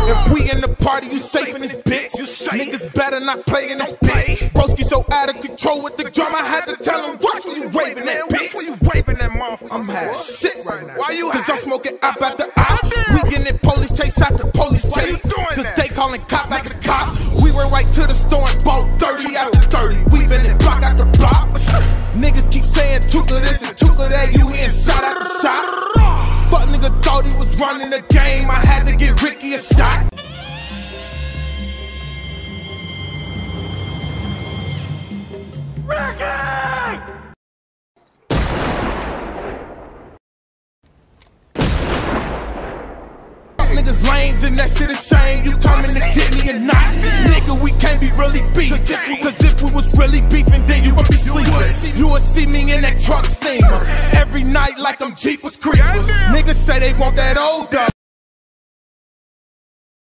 If we in the party, you safe in this bitch. Niggas better not play in this bitch. Broski so out of control with the drum, I had to tell him, watch where you waving that bitch. I'm high shit right now. Cause I'm smoking up at the op. We getting it police chase after police chase. Cause they calling cop after cops. We went right to the store and bought 30 after 30. We been in block after block. Niggas keep saying Tuka this and Tuka that. You hearing shot after shot. Fuck nigga thought he was running the game. I had to get Ricky a shot. Ricky! Niggas lanes and that shit is shame. You coming to get me or not? Nigga, we can't be really beefing. Cause if we was really beefing, then you would be sleeping. You would see me in that truck steamer every night like I'm Jeepers Creepers. Niggas say they want that old dog.